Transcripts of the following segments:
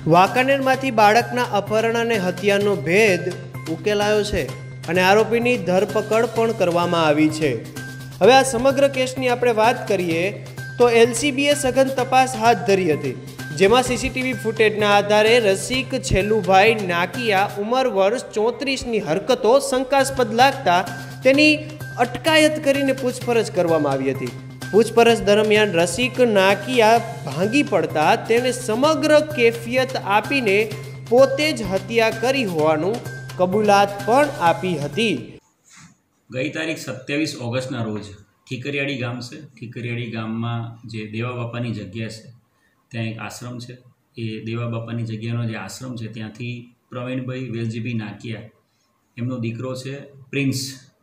વાંકાનેરમાંથી બાળકના અપહરણ અને હત્યાનો ભેદ ઉકેલાયો છે અને આરોપીની ધરપકડ પણ કરવામાં આવી છે। હવે આ સમગ્ર કેસની આપણે વાત કરીએ તો એલસીબીએ સઘન તપાસ હાથ ધરી હતી, જેમાં સીસીટીવી ફૂટેજના આધારે રસિક છેલ્લુભાઈ નાકિયા ઉંમર વર્ષ 34ની હરકતો શંકાસ્પદ લાગતા તેની અટકાયત કરીને પૂછપરછ કરવામાં આવી હતી। પૂછપરછ દરમિયાન રસિક નાકિયા ભાંગી પડતા તેણે સમગ્ર કેફિયત આપીને પોતે જ હત્યા કરી હોવાનું કબૂલાત પણ આપી હતી। ગઈ તારીખ 27 ઓગસ્ટના રોજ ઠીકરિયાળી ગામ છે। ઠીકરિયાળી ગામમાં જે દેવા બાપાની જગ્યા છે ત્યાં એક આશ્રમ છે। એ દેવા બાપાની જગ્યાનો જે આશ્રમ છે ત્યાંથી પ્રવીણભાઈ વેલજીભાઈ નાકિયા એમનો દીકરો છે પ્રિન્સ,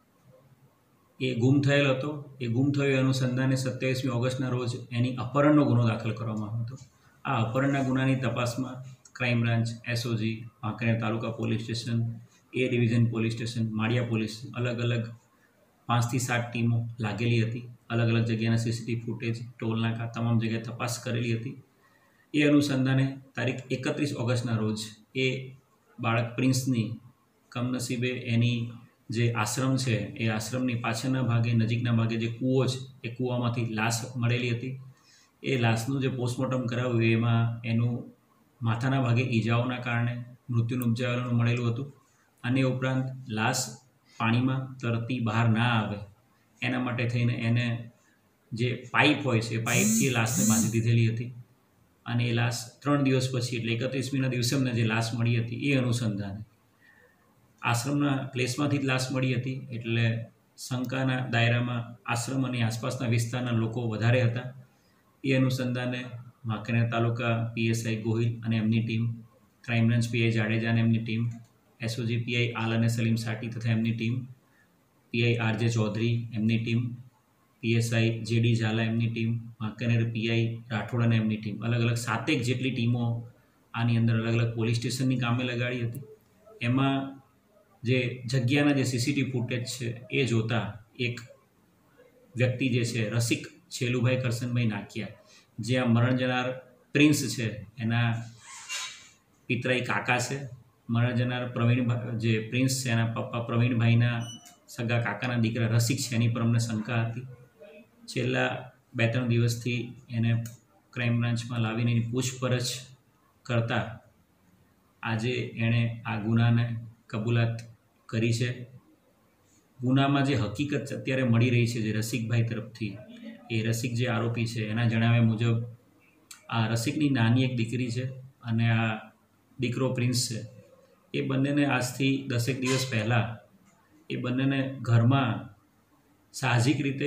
એ ગુમ થયેલ હતો। એ ગુમ થયો અનુસંધાને 27મી ઓગસ્ટના રોજ એની અપહરણનો ગુનો દાખલ કરવામાં આવ્યો હતો। આ અપહરણના ગુનાની તપાસમાં crime branch, SOG, Wankaner taluka police station, A division police station, Maliya police, અલગ અલગ 5 થી 7 ટીમો લાગેલી હતી। અલગ અલગ જગ્યાના સીસીટીવી ફૂટેજ, ટોલ નાકા, તમામ જગ્યાએ તપાસ કરેલી હતી। એ અનુસંધાને તારીખ 31 ઓગસ્ટના રોજ એ બાળક પ્રિન્સની કમનસીબે એની જે આશ્રમ છે એ આશ્રમની પાછળના ભાગે, નજીકના ભાગે જે કૂવો છે એ કૂવામાંથી લાશ મળેલી હતી। એ લાશનું જે પોસ્ટમોર્ટમ કરાવ્યું એમાં એનું માથાના ભાગે ઈજાઓના કારણે મૃત્યુ નિપજાવેલું મળેલું હતું। અને ઉપરાંત લાશ પાણીમાં તરતી બહાર ના આવે એના માટે થઈને એને જે પાઇપ હોય છે એ પાઇપથી લાશને બાંધી દીધેલી હતી। અને એ લાશ 3 દિવસ પછી એટલે 31મીના દિવસે અમને જે લાશ મળી હતી એ અનુસંધાને આશ્રમના પ્લેસમાંથી જ લાશ મળી હતી, એટલે શંકાના દાયરામાં આશ્રમ અને આસપાસના વિસ્તારના લોકો વધારે હતા। એ અનુસંધાને વાંકાનેર તાલુકા પીએસઆઈ ગોહિલ અને એમની team, crime branch PI Jadeja અને એમની ટીમ, એસઓજી પીઆઈ આલ અને સલીમ સાટી તથા એમની ટીમ, પીઆઈ આરજે ચૌધરી એમની ટીમ, પીએસઆઈ જેડી ઝાલા એમની ટીમ, વાંકાનેર પીઆઈ રાઠોડ અને એમની ટીમ, અલગ અલગ 7 જેટલી ટીમો આની અંદર અલગ અલગ પોલીસ સ્ટેશનની કામે લગાડી હતી। એમાં જે જગ્યાના જે સીસીટીવી ફૂટેજ છે એ જોતા એક વ્યક્તિ જે છે રસિક છેલ્લુભાઈ કરશનભાઈ નાકિયા, જે આ મરણ જનાર પ્રિન્સ છે એના પિતરાઈ કાકા છે। મરણ જનાર પ્રવીણભાઈ જે પ્રિન્સ છે એના પપ્પા પ્રવીણભાઈના સગા કાકાના દીકરા રસિક છે, એની પર અમને શંકા હતી। છેલ્લા 2-3 દિવસથી એને ક્રાઇમ બ્રાન્ચમાં લાવીને એની પૂછપરછ કરતાં આજે એણે આ ગુનાને કબૂલાત કરી છે। ગુનામાં જે હકીકત અત્યારે મળી રહી છે જે રસિકભાઈ તરફથી, એ રસિક જે આરોપી છે એના જણાવ્યા મુજબ આ રસિકની નાની એક દીકરી છે અને આ દીકરો પ્રિન્સ છે, એ બંનેને આજથી 10 દિવસ પહેલાં એ બંનેને ઘરમાં સાહજિક રીતે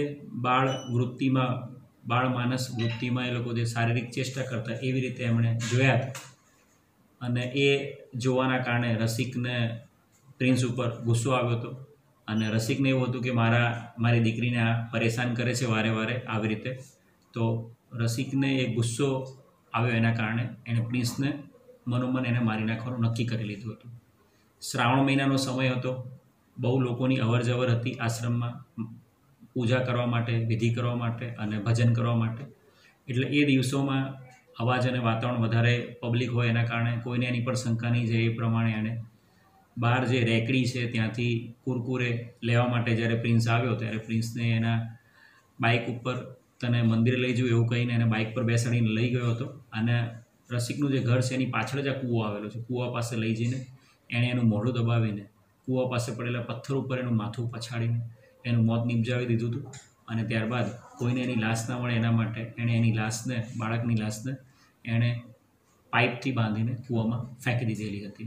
બાળ માનસ વૃત્તિમાં એ લોકો જે શારીરિક ચેષ્ટા કરતા એવી રીતે એમણે જોયા હતા। અને એ જોવાના કારણે રસિકને પ્રિન્સ ઉપર ગુસ્સો આવ્યો હતો અને રસિકને એવું હતું કે મારી દીકરીને આ પરેશાન કરે છે વારે વારે આવી રીતે। તો રસિકને એ ગુસ્સો આવ્યો એના કારણે એણે પ્રિન્સને મનોમન એને મારી નાખવાનું નક્કી કરી લીધું હતું। શ્રાવણ મહિનાનો સમય હતો, બહુ લોકોની અવર જવર હતી આશ્રમમાં પૂજા કરવા માટે, વિધિ કરવા માટે અને ભજન કરવા માટે, એટલે એ દિવસોમાં અવાજ અને વાતાવરણ વધારે પબ્લિક હોય એના કારણે કોઈને એની પર શંકા નહીં જાય એ પ્રમાણે એણે બહાર જે રેકડી છે ત્યાંથી કુરકુરે લેવા માટે જ્યારે પ્રિન્સ આવ્યો ત્યારે પ્રિન્સને એના બાઇક ઉપર તને મંદિરે લઈ જવું એવું કહીને એને બાઇક પર બેસાડીને લઈ ગયો હતો। અને રસિકનું જે ઘર છે એની પાછળ જ આ કૂવો આવેલો છે, કૂવા પાસે લઈ જઈને એણે એનું મોઢું દબાવીને કૂવા પાસે પડેલા પથ્થર ઉપર એનું માથું પછાડીને એનું મોત નિપજાવી દીધું હતું। અને ત્યારબાદ કોઈને એની લાશ ના મળે એના માટે એણે એની લાશને, બાળકની લાશને એણે પાઇપથી બાંધીને કૂવામાં ફેંકી દીધેલી હતી।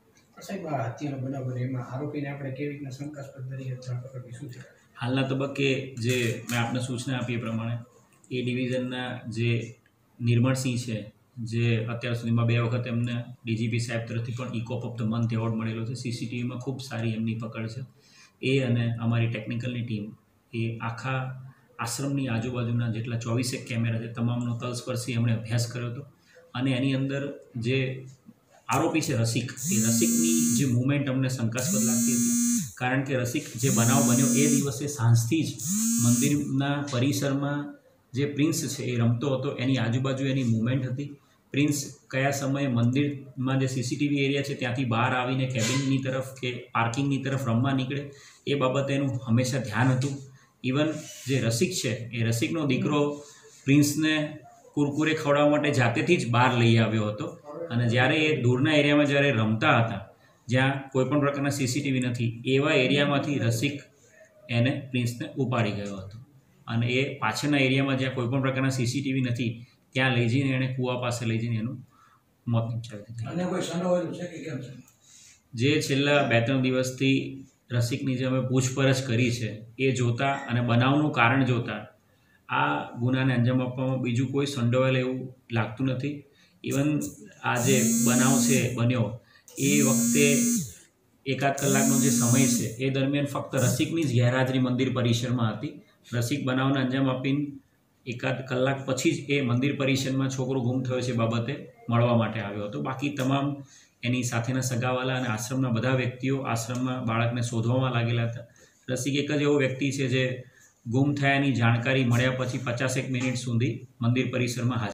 હાલના તબક્કે જે મેં આપને સૂચના આપી એ પ્રમાણે એ ડિવિઝનના જે નિર્મળસિંહ છે, જે અત્યાર સુધીમાં 2 વખત એમને ડીજીપી સાહેબ તરફથી પણ e cop of the month award મળેલો છે। સીસીટીવીમાં ખૂબ સારી એમની પકડ છે। એ અને અમારી ટેકનિકલની ટીમ એ આખા આશ્રમની આજુબાજુના જેટલા 24 કેમેરા છે તમામનો તલસ્પર્શી એમણે અભ્યાસ કર્યો હતો। અને એની અંદર જે આરોપી છે રસિક, એ રસિકની જે મૂવમેન્ટ અમને શંકાસ્પદ લાગતી હતી, કારણ કે રસિક જે બનાવ બન્યો એ દિવસે સાંજથી જ મંદિરના પરિસરમાં જે પ્રિન્સ છે એ રમતો હતો, એની આજુબાજુ એની મૂવમેન્ટ હતી। પ્રિન્સ કયા સમયે મંદિરમાં જે સીસીટીવી એરિયા છે ત્યાંથી બહાર આવીને કેબિનની તરફ કે પાર્કિંગની તરફ રમવા નીકળે એ બાબતે એનું હંમેશા ધ્યાન હતું. ઇવન જે રસિક છે એ રસિકનો દીકરો પ્રિન્સને કુરકુરે ખવડાવવા માટે જાતેથી જ બહાર લઈ આવ્યો હતો. અને જ્યારે એ દૂરના એરિયામાં જ્યારે રમતા હતા જ્યાં કોઈ પણ પ્રકારના સીસીટીવી નથી એવા એરિયામાંથી રસિક એને પ્રિન્સને ઉપાડી ગયો હતો. અને એ પાછળના એરિયામાં જ્યાં કોઈ પણ પ્રકારના સીસીટીવી નથી ત્યાં લઈ જઈને એણે કૂવા પાસે લઈ જઈને એનું મોત નિપજાવી દીધું. જે છેલ્લા 2-3 દિવસથી રસિકની જે અમે પૂછપરછ કરી છે એ જોતાં અને બનાવનું કારણ જોતાં આ ગુનાને અંજામ આપવામાં બીજું કોઈ સંડોવાયેલ એવું લાગતું નથી. ઇવન આ જે બનાવ છે બન્યો એ વખતે 1-8 કલાકનો જે સમય છે એ દરમિયાન ફક્ત રસિકની જ ગેરહાજરી મંદિર પરિસરમાં હતી. રસિક બનાવને અંજામ આપીને 1-8 કલાક પછી જ એ મંદિર પરિસરમાં છોકરો ગુમ થયો છે બાબતે મળવા માટે આવ્યો હતો. બાકી તમામ એની સાથેના સગાવાલા અને આશ્રમના બધા વ્યક્તિઓ આશ્રમમાં બાળકને શોધવામાં લાગેલા હતા. રસિક એક જ એવો વ્યક્તિ છે જે ગુમ થયાની જાણકારી મળ્યા પછી 50 મિનિટ સુધી મંદિર પરિસરમાં હાજર